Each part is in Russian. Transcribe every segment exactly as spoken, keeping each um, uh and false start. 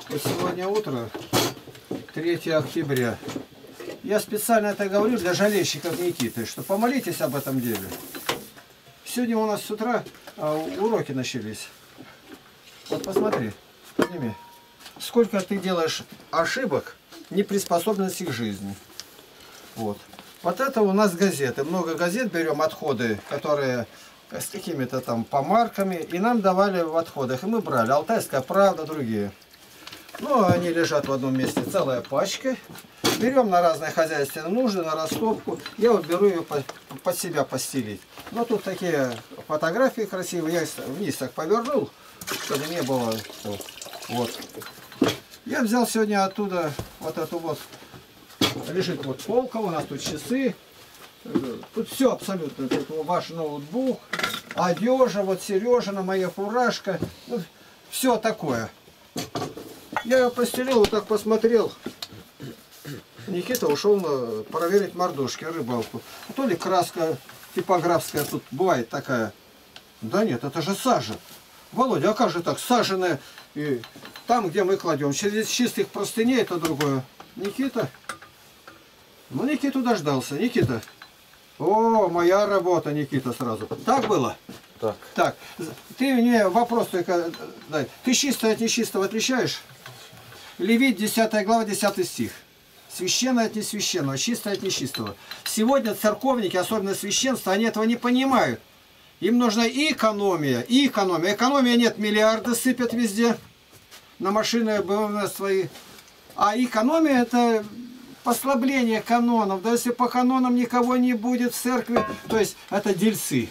Вот сегодня утро, третье октября. Я специально это говорю для жалейщиков Никиты, что помолитесь об этом деле. Сегодня у нас с утра а, уроки начались. Вот посмотри, подними. Сколько ты делаешь ошибок, неприспособленности к жизни. Вот. Вот это у нас газеты. Много газет берем, отходы, которые с какими-то там помарками. И нам давали в отходах. И мы брали. Алтайская правда, другие. Ну, они лежат в одном месте, целая пачка. Берем на разные хозяйственные нужды, на растопку. Я вот беру ее под, под себя постелить. Но тут такие фотографии красивые. Я их вниз так повернул, чтобы не было. Вот. Я взял сегодня оттуда вот эту вот. Лежит вот полка, у нас тут часы. Тут все абсолютно. Тут ваш ноутбук, одежа, вот Сережина, моя фуражка. Ну, все такое. Я ее постелил, вот так посмотрел. Никита ушел на, проверить мордушки, рыбалку. То ли краска типографская тут бывает такая. Да нет, это же сажа. Володя, а как же так? Саженая. И там, где мы кладем. Через чистых простыней это другое. Никита. Ну, Никиту дождался. Никита. О, моя работа, Никита, сразу. Так было? Так. Так. Ты мне вопрос только дай. Ты чистое от нечистого отличаешь? Левит, десятая глава, десятый стих. Священное от несвященного, чистое от нечистого. Сегодня церковники, особенно священство, они этого не понимают. Им нужна и экономия, и экономия. Экономия нет, миллиарды сыпят везде. На машины БМВ свои. А экономия это послабление канонов. Да если по канонам никого не будет в церкви, то есть это дельцы.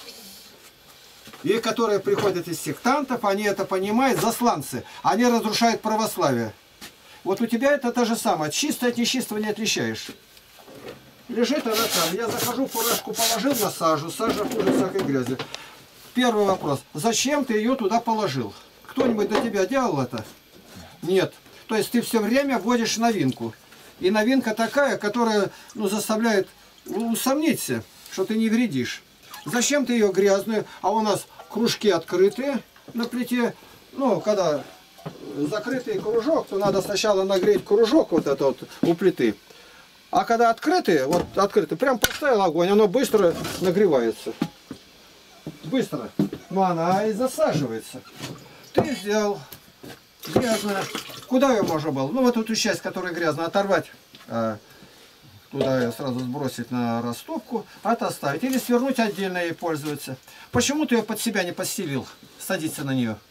И которые приходят из сектантов, они это понимают, засланцы. Они разрушают православие. Вот у тебя это то же самое. Чисто от нечистого не отличаешь. Лежит она там. Я захожу, фуражку положил на сажу. Сажа хуже всякой грязи. Первый вопрос. Зачем ты ее туда положил? Кто-нибудь до тебя делал это? Нет. То есть ты все время вводишь новинку. И новинка такая, которая ну, заставляет усомниться, что ты не вредишь. Зачем ты ее грязную? А у нас кружки открытые на плите. Ну, когда закрытый кружок, то надо сначала нагреть кружок вот этот вот у плиты. А когда открытый, вот открытый, прям поставил огонь, оно быстро нагревается. Быстро. Но она и засаживается. Ты взял грязно. Куда ее можно было? Ну, вот эту часть, которая грязная, оторвать. А, туда ее сразу сбросить на растопку, а это оставить. Или свернуть отдельно и пользоваться. Почему ты ее под себя не постелил? Садиться на нее.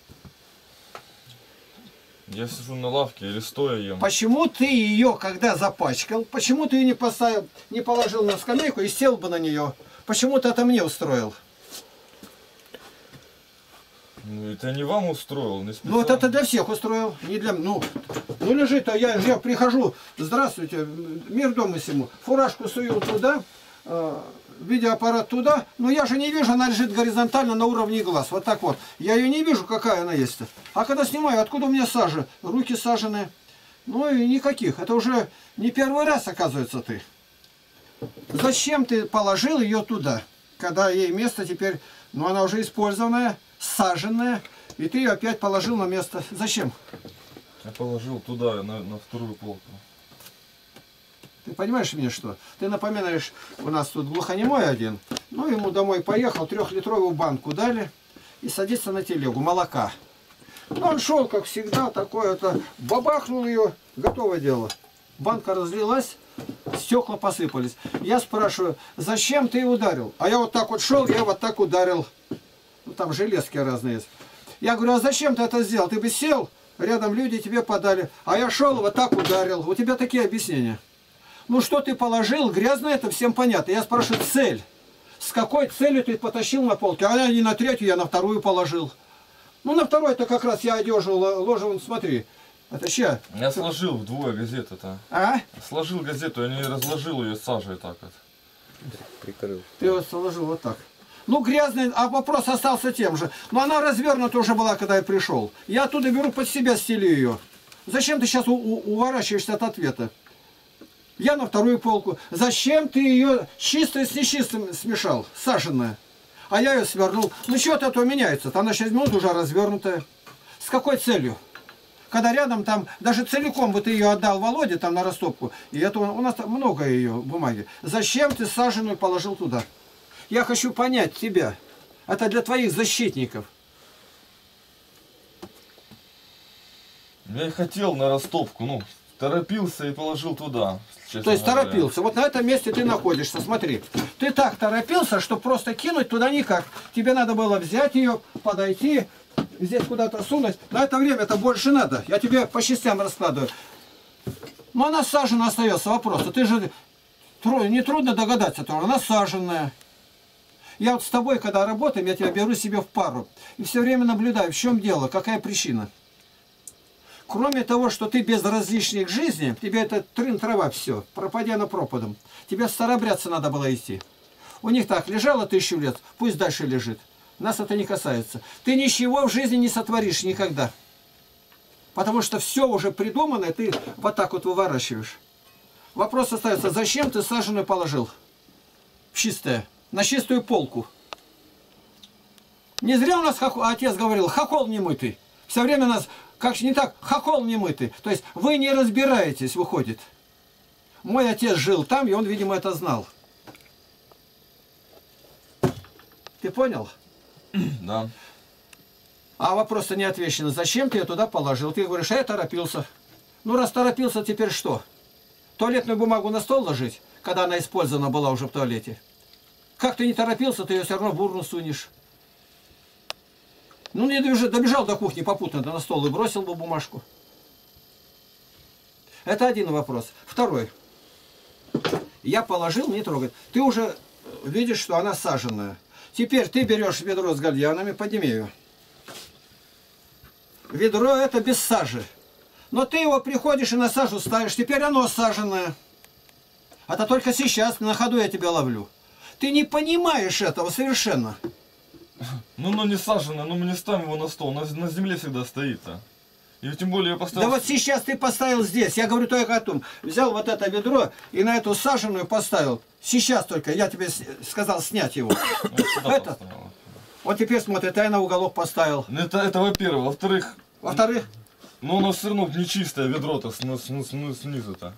Я сижу на лавке или стоя ем. Почему ты ее, когда запачкал, почему ты ее не поставил, не положил на скамейку и сел бы на нее? Почему ты это мне устроил? Ну, это не вам устроил, не специально. Ну, вот это для всех устроил, не для... Ну, ну лежит, а я, я прихожу, здравствуйте, мир дому сему, фуражку сую туда, э, видеоаппарат туда, но я же не вижу, она лежит горизонтально на уровне глаз, вот так вот. Я ее не вижу, какая она есть. А когда снимаю, откуда у меня сажа? Руки саженые. Ну и никаких, это уже не первый раз, оказывается, ты. Зачем ты положил ее туда, когда ей место теперь, ну она уже использованная, саженная, и ты ее опять положил на место. Зачем? Я положил туда, на, на вторую полку. Ты понимаешь мне что? Ты напоминаешь, у нас тут глухонемой один, ну ему домой поехал, трехлитровую банку дали и садится на телегу, молока. Ну он шел, как всегда, такое-то, бабахнул ее, готово дело. Банка разлилась, стекла посыпались. Я спрашиваю, зачем ты ее ударил? А я вот так вот шел, я вот так ударил. Ну, там железки разные есть. Я говорю, а зачем ты это сделал? Ты бы сел, рядом люди тебе подали. А я шел, вот так ударил. У тебя такие объяснения. Ну, что ты положил, грязно, это всем понятно. Я спрашиваю, цель. С какой целью ты потащил на полке? А я не на третью, я на вторую положил. Ну, на второй это как раз я одежу ложил, смотри. Это ща. Я сложил вдвое газету-то. А? Сложил газету, я не разложил ее сажей так вот. Прикрыл. Ты ее сложил вот так. Ну, грязный, а вопрос остался тем же. Но она развернута уже была, когда я пришел. Я оттуда беру под себя, стелю ее. Зачем ты сейчас у у уворачиваешься от ответа? Я на вторую полку. Зачем ты ее чистое с нечистым смешал? Саженная. А я ее свернул. Ну, что-то это меняется. Она через минут уже развернутая. С какой целью? когда рядом там, даже целиком бы ты ее отдал Володе там на растопку, и это у нас там много ее бумаги. Зачем ты саженую положил туда? Я хочу понять тебя. Это для твоих защитников. Я и хотел на растопку, ну, торопился и положил туда. То есть говоря. торопился. Вот на этом месте ты находишься. Смотри. Ты так торопился, что просто кинуть туда никак. Тебе надо было взять ее, подойти, здесь куда-то сунуть. На это время это больше надо. Я тебе по частям раскладываю. Но она сажена остается. Вопрос. Ты же не трудно догадаться, то она саженная. Я вот с тобой, когда работаем, я тебя беру себе в пару. И все время наблюдаю, в чем дело, какая причина. Кроме того, что ты безразличник к жизни, тебе это трын-трава все, пропадя на пропадом. Тебе старобрядца надо было идти. У них так, лежало тысячу лет, пусть дальше лежит. Нас это не касается. Ты ничего в жизни не сотворишь никогда. Потому что все уже придумано, и ты вот так вот выворачиваешь. Вопрос остается, зачем ты саженую положил? В чистое, на чистую полку. Не зря у нас хохол, отец говорил, хохол немытый. Все время нас... Как же не так? Хохол немытый. То есть вы не разбираетесь, выходит. Мой отец жил там, и он, видимо, это знал. Ты понял? Да. А вопрос-то не отвечен. Зачем ты ее туда положил? Ты говоришь, а я торопился. Ну, раз торопился, теперь что? Туалетную бумагу на стол ложить, когда она использована была уже в туалете? Как ты не торопился, ты ее все равно в урну сунешь. Ну, не добежал, добежал до кухни попутно, на стол и бросил бы бумажку. Это один вопрос. Второй. Я положил, не трогать. Ты уже видишь, что она саженная. Теперь ты берешь ведро с гальянами, подними ее. Ведро это без сажи. Но ты его приходишь и на сажу ставишь. Теперь оно саженное. Это только сейчас на ходу я тебя ловлю. Ты не понимаешь этого совершенно. Ну, ну не сажено, ну мы не ставим его на стол, на, на земле всегда стоит-то. И тем более я поставил... Да вот сейчас ты поставил здесь, я говорю только о том. Взял вот это ведро и на эту саженую поставил. Сейчас только, я тебе сказал снять его. Это. Вот теперь смотри, я на уголок поставил. Ну это, это во-первых. Во-вторых... Во-вторых? Ну оно все равно нечистое ведро-то снизу-то.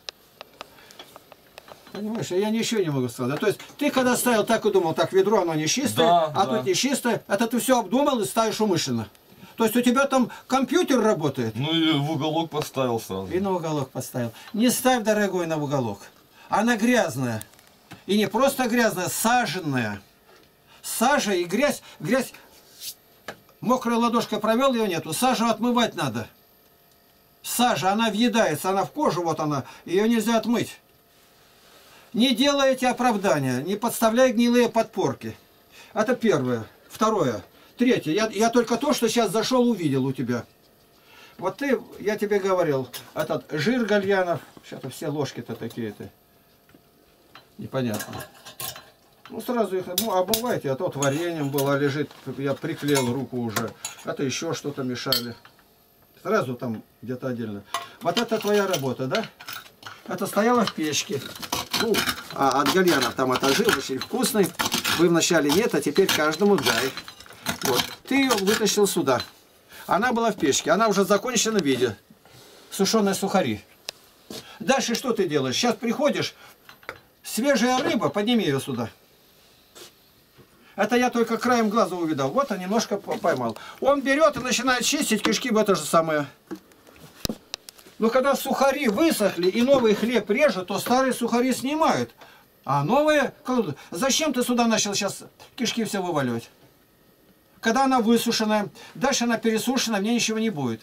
Понимаешь, я ничего не могу сказать. То есть ты когда ставил так и думал, так ведро оно не чистое, да, а да. тут не чистое, это ты все обдумал и ставишь умышленно. То есть у тебя там компьютер работает. Ну и в уголок поставил сразу. И на уголок поставил. Не ставь, дорогой, на уголок. Она грязная. И не просто грязная, саженная. Сажа и грязь. Грязь. Мокрой ладошкой провел, ее нету. Сажу отмывать надо. Сажа, она въедается, она в кожу, вот она. Ее нельзя отмыть. Не делайте оправдания, не подставляй гнилые подпорки. Это первое. Второе. Третье. Я, я только то, что сейчас зашел, увидел у тебя. Вот ты, я тебе говорил, этот жир гальянов, сейчас-то все ложки-то такие-то. Непонятно. Ну, сразу их, ну, обмывайте, а то вот вареньем было, лежит, я приклеил руку уже. Это еще что-то мешали. Сразу там где-то отдельно. Вот это твоя работа, да? Это стояло в печке. Ну, а от гальянов там это жир очень вкусный. Вы вначале нет, а теперь каждому дай. Вот. Ты ее вытащил сюда. Она была в печке. Она уже в законченном виде. Сушеные сухари. Дальше что ты делаешь? Сейчас приходишь. Свежая рыба, подними ее сюда. Это я только краем глаза увидал. Вот он немножко поймал. Он берет и начинает чистить кишки, в это же самое. Но когда сухари высохли и новый хлеб режут, то старые сухари снимают. А новые... Зачем ты сюда начал сейчас кишки все вываливать? Когда она высушенная, дальше она пересушена, мне ничего не будет.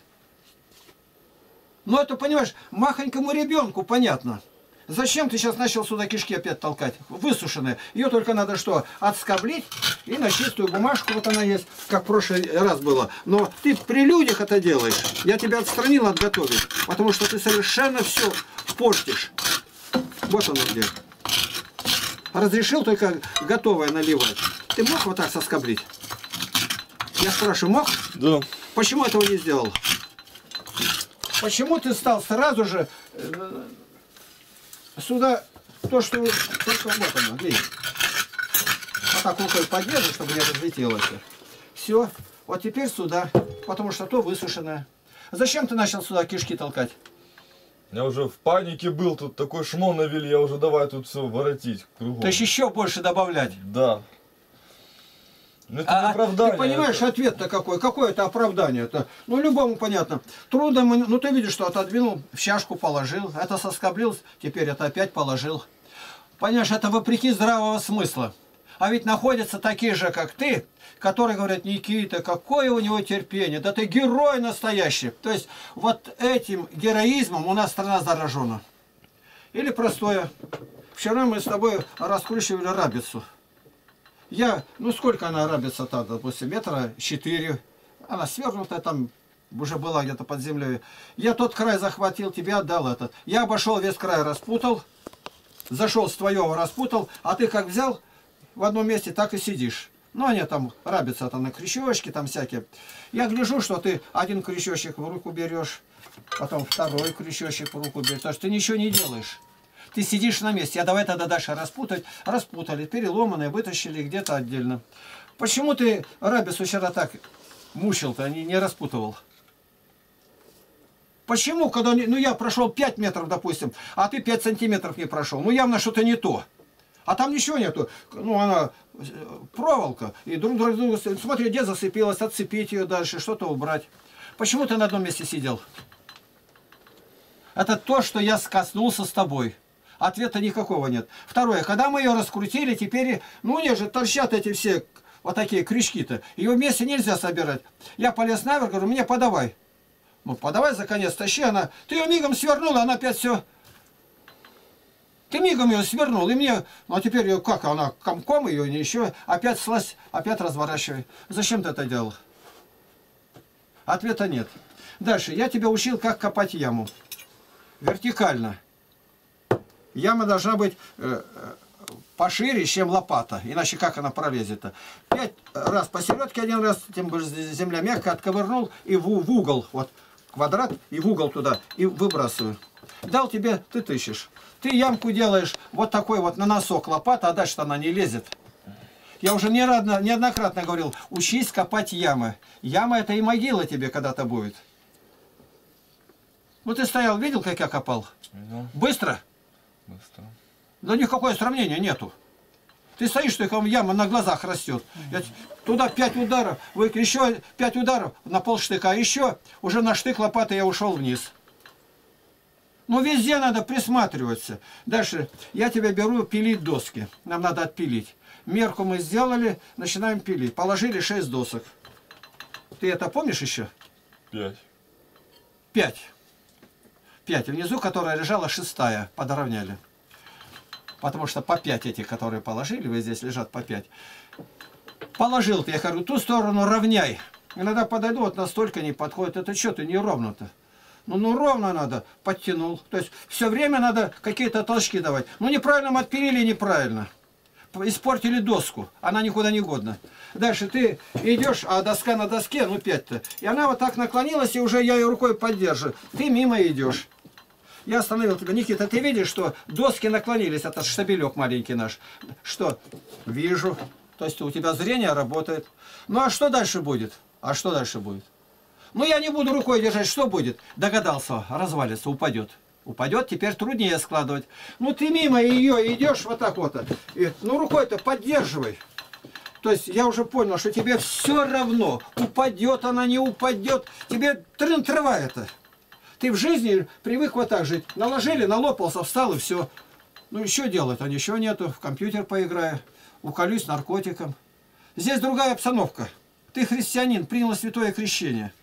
Но это, понимаешь, махонькому ребенку понятно. Зачем ты сейчас начал сюда кишки опять толкать? Высушенные. Ее только надо что? Отскоблить и на чистую бумажку, вот она есть, как в прошлый раз было. Но ты при людях это делаешь. Я тебя отстранил от готовить, потому что ты совершенно все портишь. Вот оно где. Разрешил только готовое наливать. Ты мог вот так соскоблить? Я спрашиваю, мог? Да. Почему этого не сделал? Почему ты стал сразу же... Сюда то, что... Только вот оно, видишь. Вот так рукой поддержи, чтобы не разлетелось. Все. Вот теперь сюда. Потому что то высушенное. Зачем ты начал сюда кишки толкать? Я уже в панике был, тут такой шмон навели, я уже давай тут все воротить кругом. То есть еще больше добавлять? Да. Ну, это А не оправдание. ты понимаешь, это... ответ-то какой? Какое это оправдание-то? Ну, любому понятно. Трудно, ну ты видишь, что отодвинул, в чашку положил, это соскоблил, теперь это опять положил. Понимаешь, это вопреки здравого смысла. А ведь находятся такие же, как ты, которые говорят: Никита, какое у него терпение, да ты герой настоящий. То есть вот этим героизмом у нас страна заражена. Или простое. Вчера мы с тобой раскручивали рабицу. Я, ну сколько она рабица-то, допустим, метра четыре. Она свернутая там, уже была где-то под землей. Я тот край захватил, тебе отдал этот. Я обошел весь край, распутал. Зашел с твоего, распутал. А ты как взял в одном месте, так и сидишь. Ну, они там рабятся там на крючочки, там всякие. Я гляжу, что ты один крючочек в руку берешь, потом второй крючочек в руку берешь. Потому что ты ничего не делаешь. Ты сидишь на месте. Я давай тогда дальше распутать. Распутали, переломанные, вытащили где-то отдельно. Почему ты рабицу вчера так мучил-то, не, не распутывал? Почему, когда... Ну, я прошел пять метров, допустим, а ты пять сантиметров не прошел? Ну, явно что-то не то. А там ничего нету. Ну, она проволока. И друг другу... Смотри, где зацепилась, отцепить ее дальше, что-то убрать. Почему ты на одном месте сидел? Это то, что я коснулся с тобой. Ответа никакого нет. Второе. Когда мы ее раскрутили, теперь... Ну, не же, торчат эти все вот такие крючки-то. Ее вместе нельзя собирать. Я полез наверх, говорю: мне подавай. Ну, подавай за конец, тащи. Она... Ты ее мигом свернула, она опять все... Ты мигом ее свернул, и мне... Ну, а теперь ее как? Она комком ее, не еще... Опять слазь, опять разворачивай. Зачем ты это делал? Ответа нет. Дальше. Я тебя учил, как копать яму. Вертикально. Яма должна быть э, пошире, чем лопата. Иначе как она пролезет-то? Пять раз посередке, один раз, тем более земля мягкая, отковырнул и в, в угол. Вот квадрат и в угол туда. И выбрасываю. Дал тебе, ты тыщешь. Ты ямку делаешь вот такой вот на носок лопата, а дальше она не лезет. Я уже неоднократно говорил: учись копать ямы. Яма — это и могила тебе когда-то будет. Ну ты стоял, видел, как я копал? Видел. Быстро? Быстро. Да никакого сравнения нету. Ты стоишь, что яма на глазах растет. Я туда пять ударов, вы еще пять ударов на полштыка, еще уже на штык лопаты я ушел вниз. Ну везде надо присматриваться. Дальше я тебя беру пилить доски. Нам надо отпилить. Мерку мы сделали, начинаем пилить. Положили шесть досок. Ты это помнишь еще? Пять. Пять. Пять. Внизу, которая лежала, шестая. Подровняли. Потому что по пять эти, которые положили, вы здесь лежат по пять. Положил ты, я говорю, ту сторону равняй. Иногда подойду, вот настолько не подходит. Это что ты неровно-то? Ну, ну ровно надо, подтянул. То есть все время надо какие-то толчки давать. Ну неправильно мы отпилили, неправильно. Испортили доску, она никуда не годна. Дальше ты идешь, а доска на доске, ну пять-то. И она вот так наклонилась, и уже я ее рукой поддерживаю. Ты мимо идешь. Я остановил тебя. Никита, ты видишь, что доски наклонились, это штабелек маленький наш. Что? Вижу. То есть у тебя зрение работает. Ну а что дальше будет? А что дальше будет? Ну я не буду рукой держать, что будет? Догадался, развалится, упадет. Упадет, теперь труднее складывать. Ну ты мимо ее идешь вот так вот. И, ну рукой-то поддерживай. То есть я уже понял, что тебе все равно, упадет она, не упадет. Тебе трын-трава это. Ты в жизни привык вот так жить. Наложили, налопался, встал и все. Ну еще делать, а ничего нету. В компьютер поиграю, уколюсь наркотиком. Здесь другая обстановка. Ты христианин, принял святое крещение.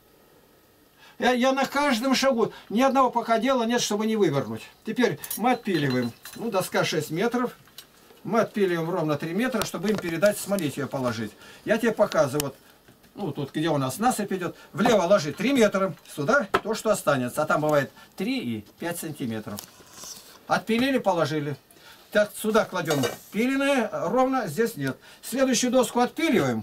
Я, я на каждом шагу, ни одного пока дела нет, чтобы не вывернуть. Теперь мы отпиливаем. Ну, доска шесть метров. Мы отпиливаем ровно три метра, чтобы им передать, смотрите, ее положить. Я тебе показываю, вот, ну, тут, где у нас насыпь идет, влево ложить три метра, сюда то, что останется. А там бывает три и пять сантиметров. Отпилили, положили. Так, сюда кладем пиленное, ровно, здесь нет. Следующую доску отпиливаем.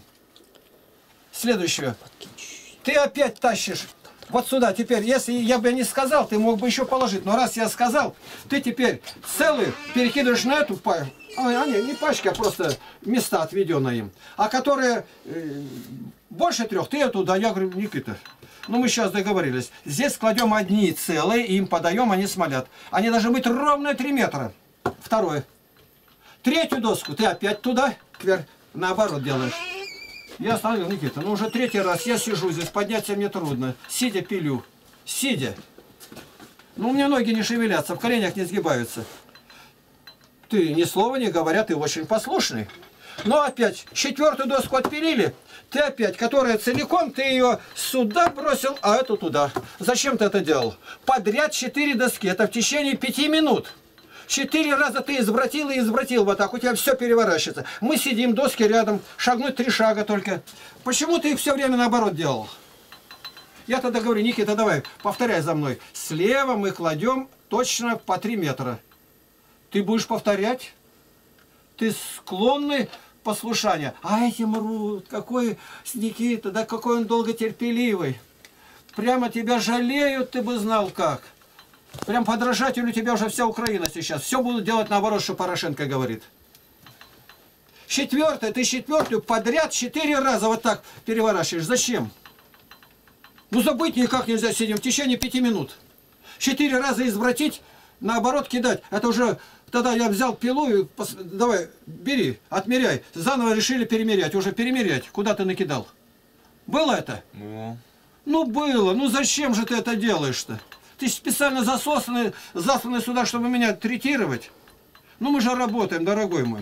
Следующую. Ты опять тащишь. Вот сюда теперь, если я бы не сказал, ты мог бы еще положить. Но раз я сказал, ты теперь целый перекидываешь на эту пачку. А, не, не пачки, а просто места отведенные им. А которые э, больше трех, ты туда. Я говорю, Никита, Ну, мы сейчас договорились. Здесь кладем одни целые, и им подаем, они смолят. Они должны быть ровно три метра. Второе. Третью доску ты опять туда, кверх, наоборот делаешь. Я остановил, Никита. Ну, уже третий раз я сижу здесь, подняться мне трудно. Сидя пилю. Сидя. Ну, у меня ноги не шевелятся, в коленях не сгибаются. Ты ни слова не говоря, ты очень послушный. Но опять, четвертую доску отпилили, ты опять, которая целиком, ты ее сюда бросил, а эту туда. Зачем ты это делал? Подряд четыре доски, это в течение пяти минут. Четыре раза ты извратил и извратил вот так, у тебя все переворачивается. Мы сидим, доски рядом, шагнуть три шага только. Почему ты их все время наоборот делал? Я тогда говорю, Никита, давай, повторяй за мной. Слева мы кладем точно по три метра. Ты будешь повторять? Ты склонный послушания. А эти мрут, какой Никита, да какой он долготерпеливый. Прямо тебя жалеют, ты бы знал как. Прям подражателю тебя уже вся Украина сейчас. Все будут делать наоборот, что Порошенко говорит. Четвертое, ты четвертую подряд четыре раза вот так переворачиваешь. Зачем? Ну забыть никак нельзя, сидим в течение пяти минут. Четыре раза извратить, наоборот кидать. Это уже... Тогда я взял пилу и... Пос... Давай, бери, отмеряй. Заново решили перемерять. Уже перемерять. Куда ты накидал? Было это? Было. Ну было. Ну зачем же ты это делаешь-то? Ты специально засосанный, засланный сюда, чтобы меня третировать. Ну мы же работаем, дорогой мой.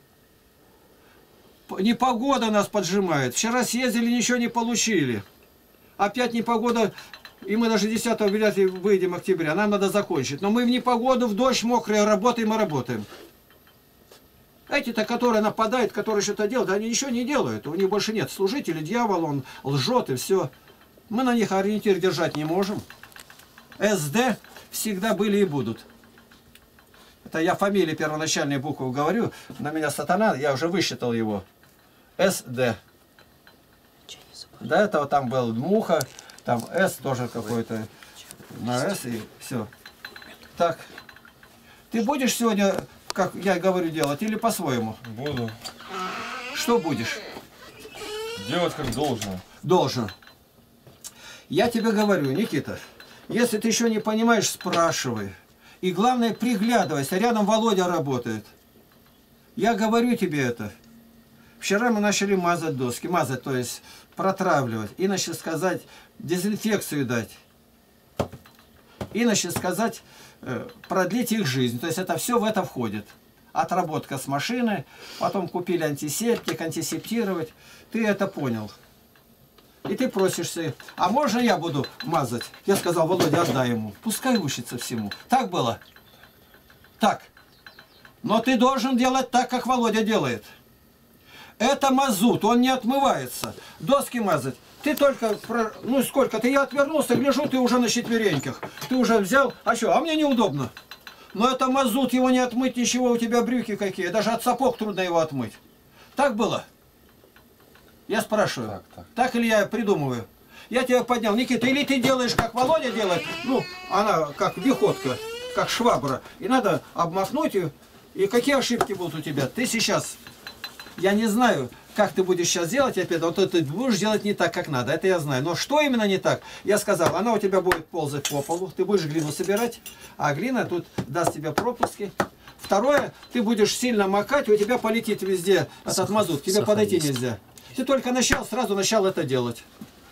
Непогода нас поджимает. Вчера съездили, ничего не получили. Опять непогода... И мы даже десятого вряд ли выйдем октября. Нам надо закончить. Но мы в непогоду, в дождь, мокрые, работаем и работаем. Эти-то, которые нападают, которые что-то делают, они ничего не делают. У них больше нет служителей, дьявол, он лжет и все. Мы на них ориентир держать не можем. СД всегда были и будут. Это я фамилии первоначальные буквы говорю. На меня сатана, я уже высчитал его. СД. До этого там был Муха. Там С тоже какой-то, на С и все. Так, ты будешь сегодня, как я говорю, делать или по-своему? Буду. Что будешь? Делать как должно. Должен. Я тебе говорю, Никита, если ты еще не понимаешь, спрашивай. И главное, приглядывайся. Рядом Володя работает. Я говорю тебе это. Вчера мы начали мазать доски. Мазать, то есть протравливать. Иначе сказать, дезинфекцию дать. Иначе сказать, продлить их жизнь. То есть это все в это входит. Отработка с машины, потом купили антисептик, антисептировать. Ты это понял. И ты просишься, а можно я буду мазать? Я сказал, Володя, отдай ему. Пускай учится всему. Так было? Так. Но ты должен делать так, как Володя делает. Это мазут, он не отмывается. Доски мазать. Ты только, ну сколько, ты я отвернулся, гляжу, ты уже на четвереньках. Ты уже взял, а что, а мне неудобно. Но это мазут, его не отмыть, ничего, у тебя брюки какие. Даже от сапог трудно его отмыть. Так было? Я спрашиваю. Так, так. Так или я придумываю? Я тебя поднял. Никита, или ты делаешь, как Володя делает, ну, она как виходка, как швабра. И надо обмахнуть ее. И какие ошибки будут у тебя? Ты сейчас... Я не знаю, как ты будешь сейчас делать, опять, вот ты будешь делать не так, как надо, это я знаю. Но что именно не так? Я сказал, она у тебя будет ползать по полу, ты будешь глину собирать, а глина тут даст тебе пропуски. Второе, ты будешь сильно макать, у тебя полетит везде этот мазут, к тебе подойти нельзя. Ты только начал, сразу начал это делать.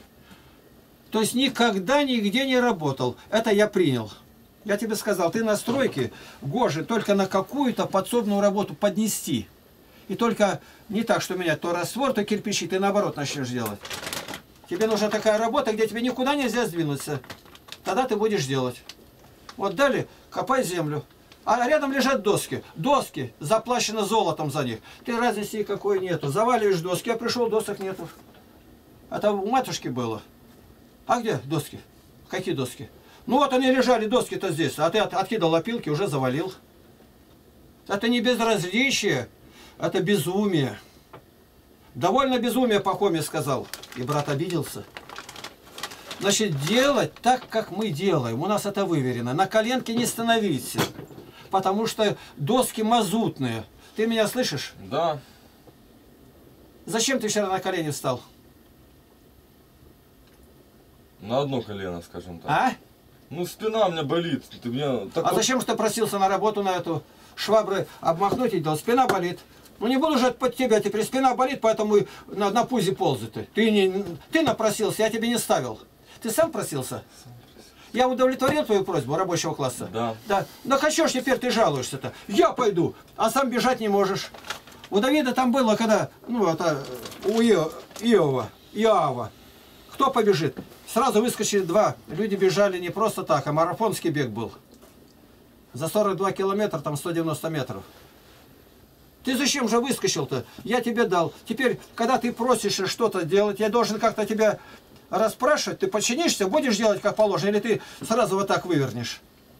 То есть никогда нигде не работал. Это я принял. Я тебе сказал, ты на стройке гоже только на какую-то подсобную работу поднести. И только не так, что менять то раствор, то кирпичи, ты наоборот начнешь делать. Тебе нужна такая работа, где тебе никуда нельзя сдвинуться. Тогда ты будешь делать. Вот далее копай землю. А рядом лежат доски. Доски, заплачено золотом за них. Ты разницы никакой нету. Заваливаешь доски, я пришел, досок нету. Это у матушки было. А где доски? Какие доски? Ну вот они лежали, доски-то здесь. А ты от, откидал опилки, уже завалил. Это не безразличие. Это безумие. Довольно безумие, Пахомий сказал. И брат обиделся. Значит, делать так, как мы делаем. У нас это выверено. На коленке не становиться. Потому что доски мазутные. Ты меня слышишь? Да. Зачем ты вчера на колени встал? На одно колено, скажем так. А? Ну, спина у меня болит. Ты меня... так А вот- зачем же ты просился на работу на эту швабры обмахнуть и делать? Спина болит. Ну не буду же под тебя, теперь спина болит, поэтому и на, на пузе ползай ты. Ты, не, ты напросился, я тебе не ставил. Ты сам просился? Я удовлетворил твою просьбу рабочего класса? Да. Да. Ну хочу ж теперь ты жалуешься-то. Я пойду, а сам бежать не можешь. У Давида там было, когда, ну это, у Ио, Иова, Иова. Кто побежит? Сразу выскочили два. Люди бежали не просто так, а марафонский бег был. За сорок два километра, там сто девяносто метров. Ты зачем же выскочил-то? Я тебе дал. Теперь, когда ты просишь что-то делать, я должен как-то тебя расспрашивать. Ты подчинишься, будешь делать как положено, или ты сразу вот так вывернешь?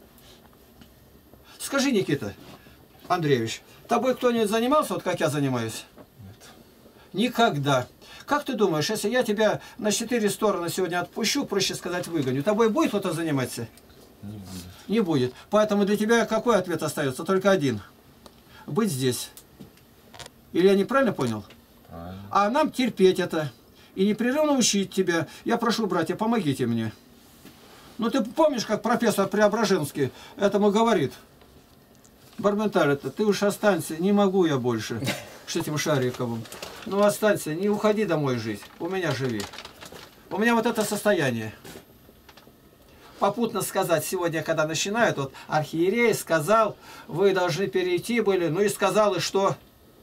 Скажи, Никита Андреевич, тобой кто-нибудь занимался, вот как я занимаюсь? Нет. Никогда. Как ты думаешь, если я тебя на четыре стороны сегодня отпущу, проще сказать, выгоню, тобой будет кто-то заниматься? Не будет. Не будет. Поэтому для тебя какой ответ остается? Только один. Быть здесь. Или я неправильно понял? Правильно. А нам терпеть это. И непрерывно учить тебя. Я прошу, братья, помогите мне. Ну ты помнишь, как профессор Преображенский этому говорит? Барменталь, это ты уж останься, не могу я больше с этим Шариковым. Ну останься, не уходи домой жить, у меня живи. У меня вот это состояние. Попутно сказать сегодня, когда начинают, вот архиерей сказал, вы должны перейти были, ну и сказал, и что?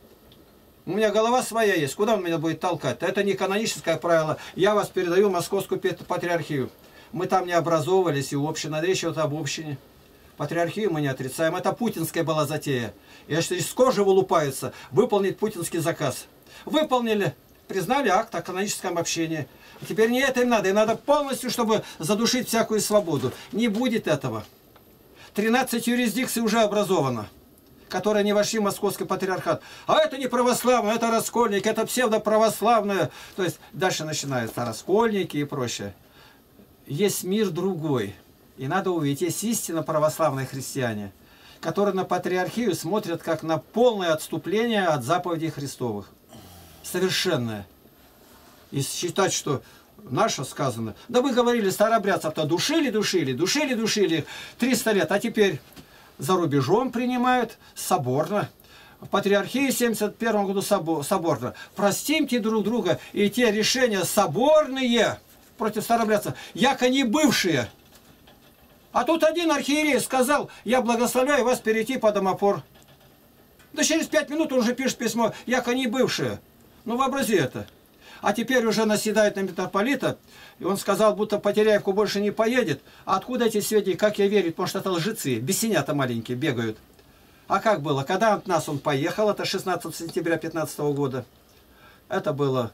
У меня голова своя есть, куда он меня будет толкать? Это не каноническое правило, я вас передаю в Московскую патриархию. Мы там не образовывались, и община, речь идет об общине. Патриархию мы не отрицаем. Это путинская была затея. И если из кожи вылупается, выполнить путинский заказ. Выполнили, признали акт о каноническом общении. И теперь не это им надо. И надо полностью, чтобы задушить всякую свободу. Не будет этого. тринадцать юрисдикций уже образовано, которые не вошли в Московский патриархат. А это не православное, это раскольники, это псевдоправославное. То есть дальше начинаются раскольники и прочее. Есть мир другой. И надо увидеть, есть истинно православные христиане, которые на патриархию смотрят как на полное отступление от заповедей Христовых. Совершенное. И считать, что наше сказано. Да вы говорили, старообрядцев-то душили, душили, душили, душили триста лет, а теперь за рубежом принимают соборно. В патриархии в семьдесят первом году соборно. Простимте друг друга, и те решения соборные против старообрядцев, яко не бывшие. А тут один архиерей сказал, я благословляю вас перейти под домопор. Да через пять минут он уже пишет письмо, яко не бывшие. Ну вообрази это. А теперь уже наседает на митрополита, и он сказал, будто Потеряевку больше не поедет. А откуда эти сведения, как я верю, потому что это лжецы, бесенята маленькие бегают. А как было? Когда от нас он поехал, это шестнадцатого сентября две тысячи пятнадцатого года, это было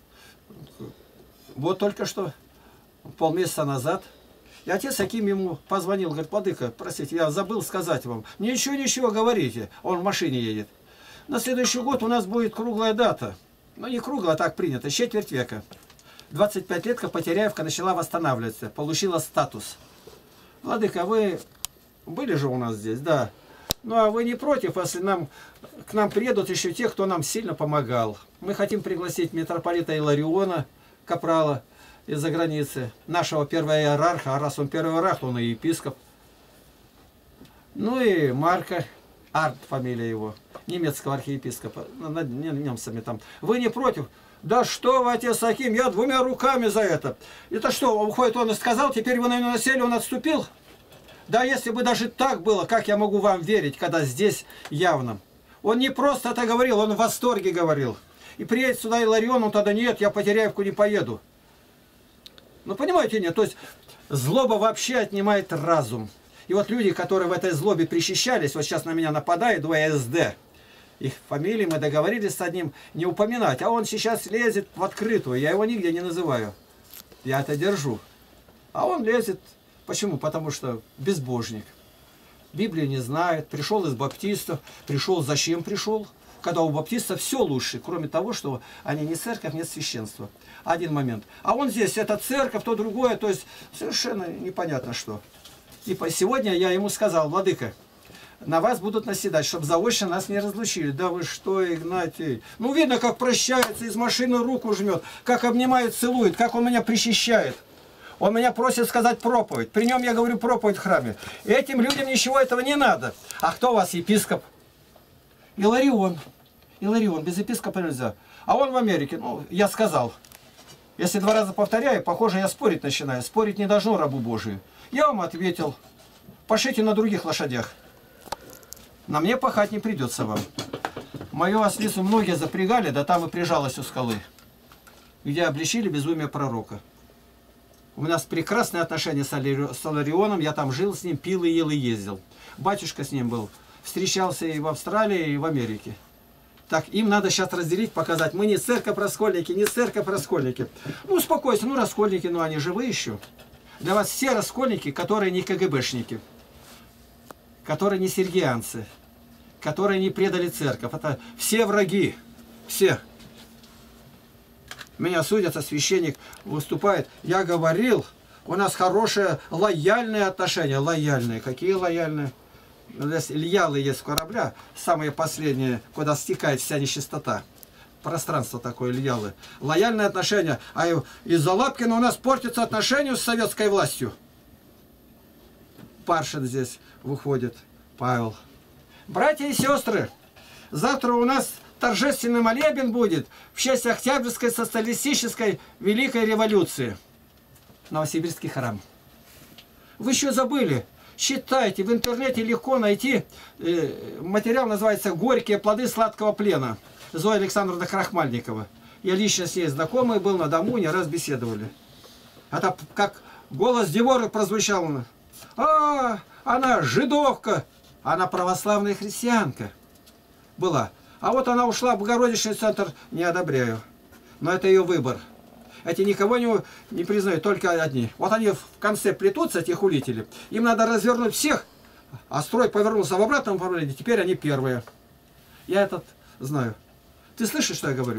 вот только что, полмесяца назад. И отец Аким ему позвонил, говорит, владыка, простите, я забыл сказать вам. Ничего, ничего, говорите. Он в машине едет. На следующий год у нас будет круглая дата. Ну, не круглая, а так принято, четверть века. двадцать пять лет, как Потеряевка начала восстанавливаться, получила статус. Владыка, вы были же у нас здесь, да. Ну, а вы не против, если нам, к нам приедут еще те, кто нам сильно помогал. Мы хотим пригласить митрополита Илариона, капрала, из-за границы, нашего первого иерарха, а раз он первый иерарх, он и епископ. Ну и Марка, Арт фамилия его, немецкого архиепископа, над немцами там. Вы не против? Да что вы, отец Аким, я двумя руками за это. Это что, уходит он и сказал, теперь вы на него насели, он отступил? Да если бы даже так было, как я могу вам верить, когда здесь явно? Он не просто это говорил, он в восторге говорил. И приедет сюда Иларион, он тогда нет, я Потеряевку не поеду. Ну, понимаете, нет? То есть злоба вообще отнимает разум. И вот люди, которые в этой злобе причащались, вот сейчас на меня нападает два эс дэ. Их фамилии мы договорились с одним не упоминать. А он сейчас лезет в открытую. Я его нигде не называю. Я это держу. А он лезет. Почему? Потому что безбожник. Библию не знает. Пришел из баптистов. Пришел, зачем пришел? Когда у баптистов все лучше, кроме того, что они не церковь, нет священства. Один момент. А он здесь, это церковь, то другое, то есть совершенно непонятно что. И сегодня я ему сказал, владыка, на вас будут наседать, чтобы заочно нас не разлучили. Да вы что, Игнатий? Ну видно, как прощается, из машины руку жмет, как обнимает, целует, как он меня причащает. Он меня просит сказать проповедь. При нем я говорю проповедь в храме. Этим людям ничего этого не надо. А кто у вас епископ? Иларион. Иларион. Без епископа нельзя. А он в Америке. Ну, я сказал. Если два раза повторяю, похоже, я спорить начинаю. Спорить не должно рабу Божию. Я вам ответил. Пошите на других лошадях. На мне пахать не придется вам. Мою ослицу многие запрягали, да там и прижалась у скалы, где обличили безумие пророка. У нас прекрасные отношения с Иларионом. Я там жил с ним, пил и ел и ездил. Батюшка с ним был. Встречался и в Австралии, и в Америке. Так, им надо сейчас разделить, показать. Мы не церковь-раскольники, не церковь-раскольники. Ну, успокойся, ну, раскольники, ну, они живы еще. Для вас все раскольники, которые не КГБшники, которые не сергианцы, которые не предали церковь. Это все враги, все. Меня судят, а священник выступает. Я говорил, у нас хорошие лояльные отношения. Лояльные. Какие лояльные? Льялы есть в корабля, самые последние, куда стекает вся нечистота. Пространство такое, льялы. Лояльные отношения. А из-за Лапкина у нас портятся отношения с советской властью. Паршин здесь выходит, Павел. Братья и сестры, завтра у нас торжественный молебен будет в честь Октябрьской социалистической Великой Революции. Новосибирский храм. Вы еще забыли? Читайте, в интернете легко найти. Э, материал называется «Горькие плоды сладкого плена». Зоя Александровна Крахмальникова. Я лично с ней знакомый был, на дому, не раз беседовали. Это как голос Деворы прозвучал. А, она жидовка, она православная христианка была. А вот она ушла в Богородичный центр, не одобряю. Но это ее выбор. Эти никого не, не признают, только одни. Вот они в конце плетутся, эти хулители. Им надо развернуть всех, а строй повернулся в обратном направлении. Теперь они первые. Я этот знаю. Ты слышишь, что я говорю?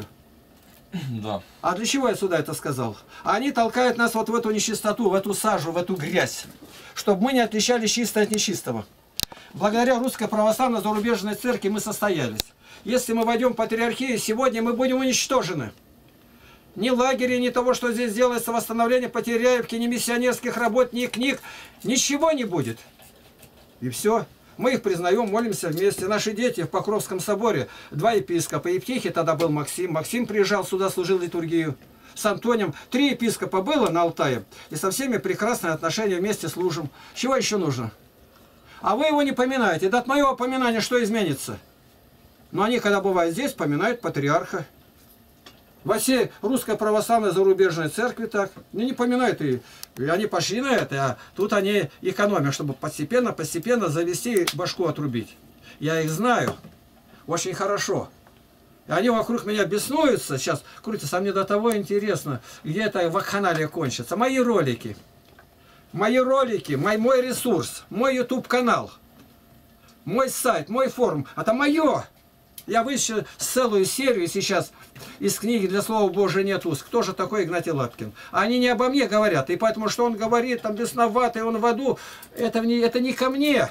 Да. А для чего я сюда это сказал? Они толкают нас вот в эту нечистоту, в эту сажу, в эту грязь. Чтобы мы не отличали чистое от нечистого. Благодаря Русской Православной Зарубежной Церкви мы состоялись. Если мы войдем в патриархию, сегодня мы будем уничтожены. Ни лагеря, ни того, что здесь делается, восстановление Потеряевки, ни миссионерских работ, ни книг. Ничего не будет. И все. Мы их признаем, молимся вместе. Наши дети в Покровском соборе, два епископа. Епитихий тогда был Максим. Максим приезжал сюда, служил литургию. С Антонием. Три епископа было на Алтае. И со всеми прекрасные отношения вместе служим. Чего еще нужно? А вы его не поминаете. Да от моего поминания что изменится? Но они, когда бывают здесь, поминают патриарха. Во всей Русской Православной Зарубежной Церкви так. Ну, не поминают. И, и они пошли на это, а тут они экономят, чтобы постепенно-постепенно завести и башку отрубить. Я их знаю. Очень хорошо. И они вокруг меня беснуются. Сейчас крутятся. А мне до того интересно, где это вакханалия кончится. Мои ролики. Мои ролики, мой, мой ресурс, мой ютуб-канал, мой сайт, мой форум. Это мое. Я вычислил целую серию сейчас из книги «Для слова Божия нет уст». Кто же такой Игнатий Лапкин? Они не обо мне говорят. И поэтому, что он говорит, там бесноватый, он в аду, это не, это не ко мне.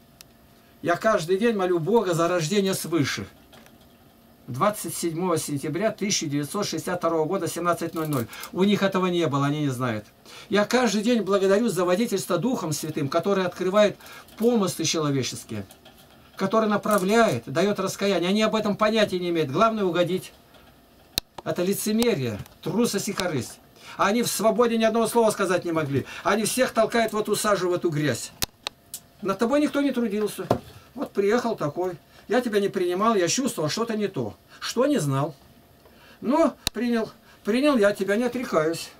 Я каждый день молю Бога за рождение свыше. двадцать седьмого сентября тысяча девятьсот шестьдесят второго года, семнадцать ноль ноль. У них этого не было, они не знают. Я каждый день благодарю за водительство Духом Святым, который открывает помыслы человеческие, который направляет, дает раскаяние. Они об этом понятия не имеют. Главное угодить. Это лицемерие, трусость и корысть. А они в свободе ни одного слова сказать не могли. Они всех толкают в эту сажу, в эту грязь. Над тобой никто не трудился. Вот приехал такой. Я тебя не принимал, я чувствовал, что-то не то. Что не знал. Но принял. Принял, я от тебя не отрекаюсь.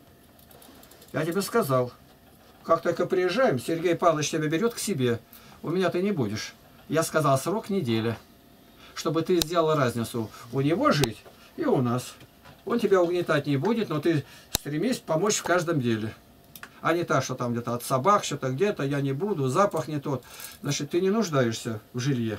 Я тебе сказал. Как только приезжаем, Сергей Павлович тебя берет к себе. У меня ты не будешь. Я сказал, срок неделя. Чтобы ты сделал разницу. У него жить и у нас. Он тебя угнетать не будет, но ты стремись помочь в каждом деле. А не так, что там где-то от собак, что-то где-то, я не буду, запах не тот. Значит, ты не нуждаешься в жилье.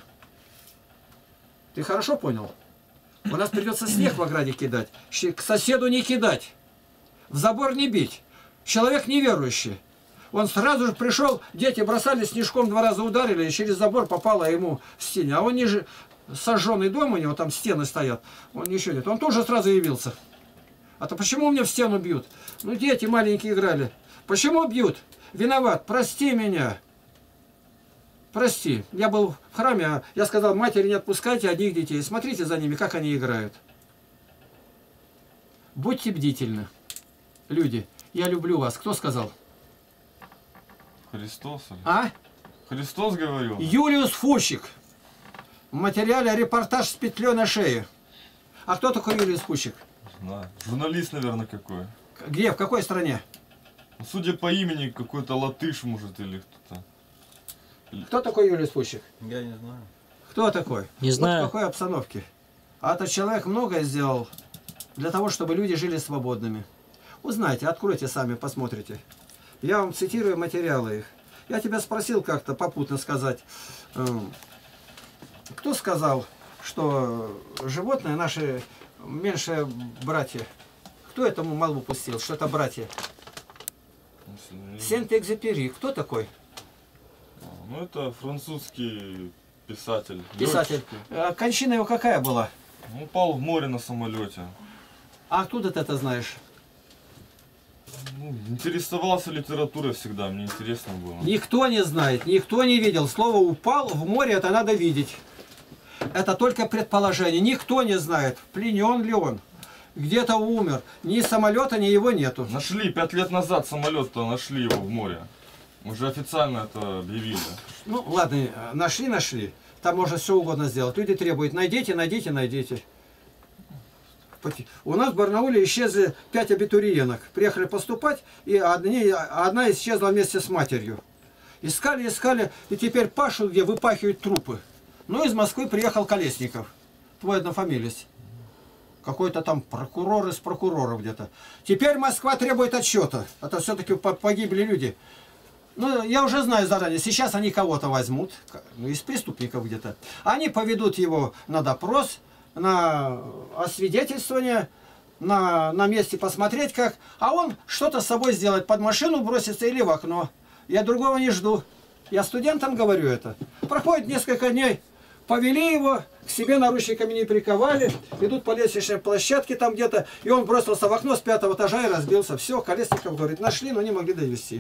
Ты хорошо понял? У нас придется снег в ограде кидать. К соседу не кидать. В забор не бить. Человек неверующий. Он сразу же пришел, дети бросали, снежком два раза ударили, и через забор попало ему в стене. А он не же сожженный дом, у него там стены стоят. Он ничего нет. Он тоже сразу явился. А то почему меня в стену бьют? Ну, дети маленькие играли. Почему бьют? Виноват, прости меня. Прости. Я был в храме, а я сказал, матери, не отпускайте одних детей. Смотрите за ними, как они играют. Будьте бдительны. Люди, я люблю вас. Кто сказал? Христос? Или? А? Христос говорил? Юлиус Фущик. В материале репортаж с петлей на шее. А кто такой Юлиус Фущик? Не знаю. Журналист, наверное, какой. Где? В какой стране? Судя по имени, какой-то латыш, может, или кто-то. Кто такой Юлиус Фущик? Я не знаю. Кто такой? Не знаю. Вот в какой обстановке. А этот человек многое сделал для того, чтобы люди жили свободными. Узнайте, откройте сами, посмотрите. Я вам цитирую материалы их. Я тебя спросил как-то попутно сказать. Кто сказал, что животные наши меньшие братья? Кто этому молву пустил, что это братья? Сент-Экзюпери. Кто такой? Ну, это французский писатель. Писатель. А кончина его какая была? Он упал в море на самолете. А откуда ты это знаешь? Ну, интересовался литературой всегда, мне интересно было. Никто не знает, никто не видел. Слово «упал» в море это надо видеть. Это только предположение. Никто не знает, пленен ли он, где-то умер. Ни самолета, ни его нету. Нашли, пять лет назад самолет-то нашли его в море. Уже официально это объявили. Ну ладно, нашли, нашли. Там можно все угодно сделать. Люди требуют, найдите, найдите, найдите. У нас в Барнауле исчезли пять абитуриенток. Приехали поступать, и одни, одна исчезла вместе с матерью. Искали, искали, и теперь пашут, где выпахивают трупы. Ну, из Москвы приехал Колесников. Твой однофамилец. Какой-то там прокурор из прокуроров где-то. Теперь Москва требует отчета. Это все-таки погибли люди. Ну, я уже знаю заранее. Сейчас они кого-то возьмут, ну, из преступников где-то. Они поведут его на допрос, на освидетельствование, на, на месте посмотреть как. А он что-то с собой сделает, под машину бросится или в окно. Я другого не жду. Я студентам говорю это. Проходит несколько дней, повели его, к себе наручниками не приковали, идут по лестничной площадке там где-то, и он бросился в окно с пятого этажа и разбился. Все, Колесников говорит, нашли, но не могли довести.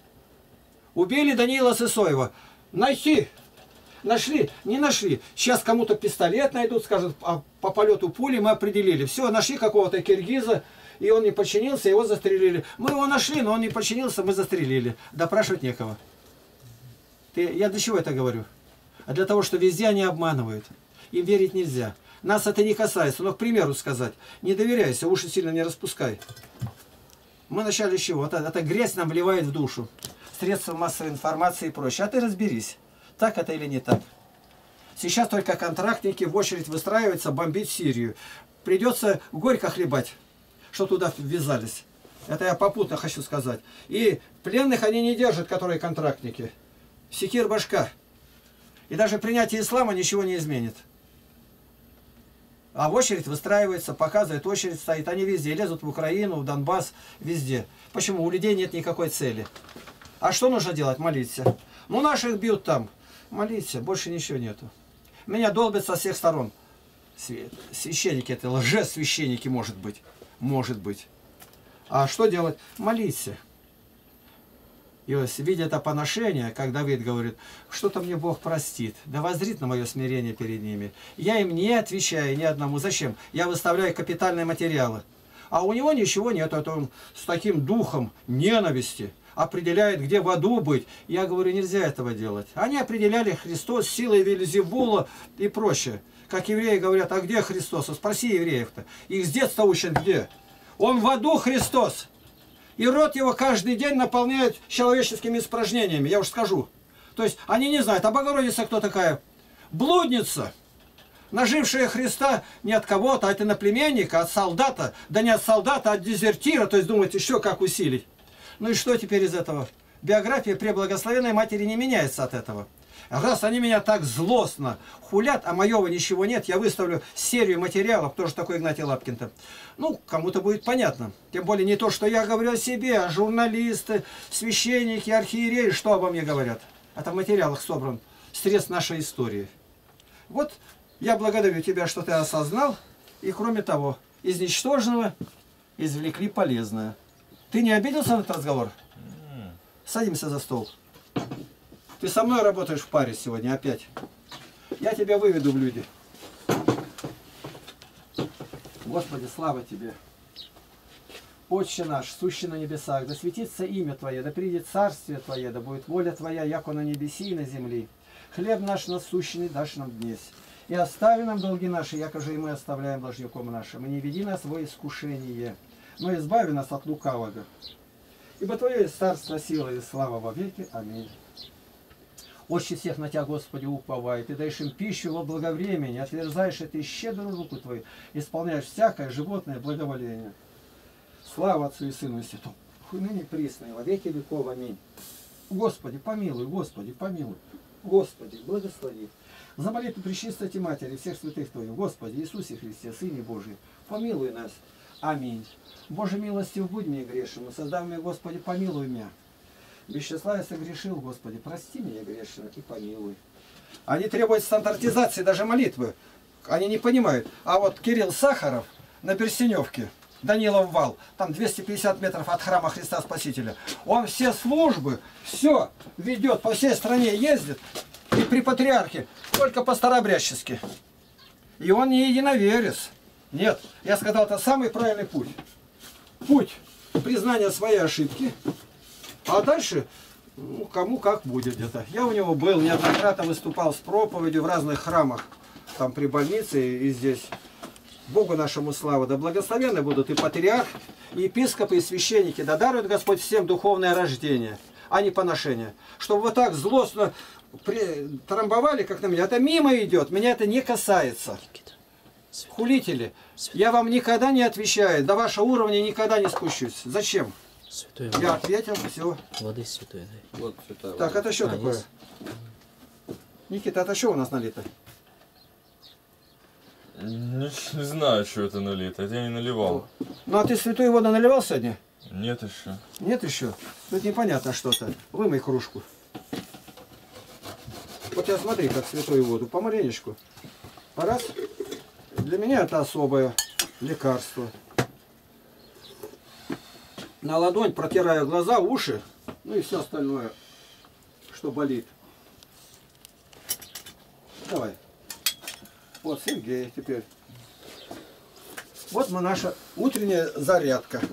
Убили Даниила Сысоева. Найти. Нашли, не нашли. Сейчас кому-то пистолет найдут, скажут, а по полету пули мы определили. Все, нашли какого-то киргиза, и он не подчинился, его застрелили. Мы его нашли, но он не подчинился, мы застрелили. Допрашивать некого. Ты, я для чего это говорю? А для того, что везде они обманывают. Им верить нельзя. Нас это не касается, но, к примеру сказать, не доверяйся, уши сильно не распускай. Мы начали с чего? Это, это грязь нам вливает в душу. Средства массовой информации и прочее. А ты разберись, так это или не так. Сейчас только контрактники в очередь выстраиваются бомбить Сирию. Придется горько хлебать, что туда ввязались. Это я попутно хочу сказать. И пленных они не держат, которые контрактники. Секир башка. И даже принятие ислама ничего не изменит. А в очередь выстраивается, показывает, очередь стоит. Они везде лезут в Украину, в Донбасс, везде. Почему? У людей нет никакой цели. А что нужно делать? Молиться. Ну, наших бьют там. Молиться, больше ничего нету. Меня долбят со всех сторон. Священники, это лжесвященники, может быть. Может быть. А что делать? Молиться. И вот, видя это поношение, как Давид говорит, что-то мне Бог простит, да воззрит на мое смирение перед ними. Я им не отвечаю ни одному. Зачем? Я выставляю капитальные материалы. А у него ничего нет, это он с таким духом ненависти определяет, где в аду быть. Я говорю, нельзя этого делать. Они определяли Христос силой Вельзевула и прочее. Как евреи говорят, а где Христос? Спроси евреев-то. Их с детства учат где? Он в аду Христос. И рот его каждый день наполняют человеческими испражнениями, я уж скажу. То есть они не знают, а Богородица кто такая? Блудница, нажившая Христа не от кого-то, а от иноплеменника, от солдата. Да не от солдата, а от дезертира. То есть думаете, что как усилить? Ну и что теперь из этого? Биография Преблагословенной Матери не меняется от этого. Раз они меня так злостно хулят, а моего ничего нет, я выставлю серию материалов, тоже такой Игнатий Лапкин-то. Ну, кому-то будет понятно. Тем более не то, что я говорю о себе, а журналисты, священники, архиереи, что обо мне говорят. Это в материалах собран средств нашей истории. Вот я благодарю тебя, что ты осознал. И кроме того, из ничтожного извлекли полезное. Ты не обиделся на этот разговор? Садимся за стол. Ты со мной работаешь в паре сегодня опять. Я тебя выведу в люди. Господи, слава Тебе. Отче наш, сущий на небесах, да светится имя Твое, да придет царствие Твое, да будет воля Твоя, яко на небеси и на земли. Хлеб наш насущный дашь нам днесь. И остави нам долги наши, яко же и мы оставляем должником нашим. И не веди нас во искушение, но избави нас от лукавого. Ибо Твое есть царство, сила и слава во веки. Аминь. Отче всех на Тебя, Господи, уповай. Ты даешь им пищу во благовремени, отверзаешь Ты щедрую руку Твою, исполняешь всякое животное благоволение. Слава Отцу и Сыну и Святому, ныне присно и во веки веков. Аминь. Господи, помилуй, Господи, помилуй. Господи, благослови. За молитву Пречистой Матери всех святых Твоих, Господи, Иисусе Христе, Сыне Божий, помилуй нас. Аминь. Боже милостив, будь мне грешным, создав меня, Господи, помилуй меня. Без числа я согрешил, Господи, прости меня грешно и помилуй. Они требуют стандартизации даже молитвы. Они не понимают. А вот Кирилл Сахаров на Берсеневке, Данилов вал, там двести пятьдесят метров от храма Христа Спасителя. Он все службы, все ведет, по всей стране ездит. И при патриархе только по-старообрядчески. И он не единоверец. Нет, я сказал, это самый правильный путь. Путь признания своей ошибки. А дальше, ну, кому как будет где-то. Я у него был, неоднократно выступал с проповедью в разных храмах. Там при больнице и здесь. Богу нашему славу. Да благословенны будут и патриарх, и епископы, и священники. Да дарует Господь всем духовное рождение, а не поношение. Чтобы вот так злостно при... трамбовали, как на меня. Это мимо идет, меня это не касается. Хулители, я вам никогда не отвечаю, до вашего уровня никогда не спущусь. Зачем? Святой Я воды. ответил, все. Воды святой, да. Вот святая Так, вода. это что А, такое? есть. Никита, это что у нас налито? Не, не знаю, что это налито. Это я не наливал. Ну а ты святую воду наливал сегодня? Нет еще. Нет еще? Тут непонятно что-то. Вымой кружку. Вот я смотри, как святую воду. Помаленечку. Раз. Для меня это особое лекарство. На ладонь протираю глаза, уши, ну и все остальное, что болит. Давай. Вот Сергей теперь. Вот мы наша утренняя зарядка.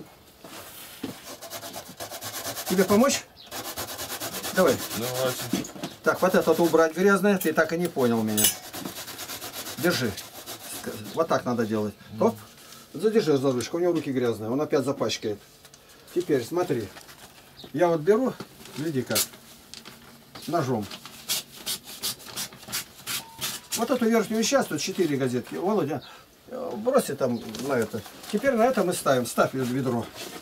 Тебе помочь? Давай. Давайте. Так, вот это вот убрать грязное, ты так и не понял меня. Держи. Вот так надо делать. Топ. Задержи за ручку, у него руки грязные, он опять запачкает. Теперь смотри. Я вот беру, гляди как, ножом. Вот эту верхнюю часть, тут четыре газетки. Володя, брось там на это. Теперь на это мы ставим. Ставь ее в ведро.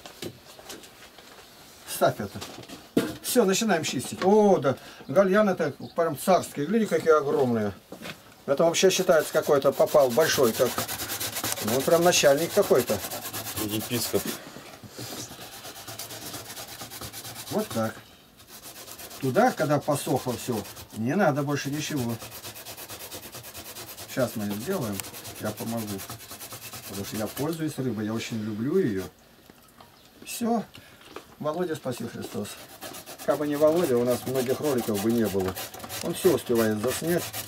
Ставь это. Все, начинаем чистить. О, да, гальян это прям царский. Гляди, какие огромные. Это вообще считается какой-то попал большой, как, ну, прям начальник какой-то. Епископ. Вот так. Туда, когда посохло все, не надо больше ничего. Сейчас мы это сделаем. Я помогу. Потому что я пользуюсь рыбой, я очень люблю ее. Все. Володя, спаси Христос. Как бы не Володя, у нас многих роликов бы не было. Он все успевает заснять.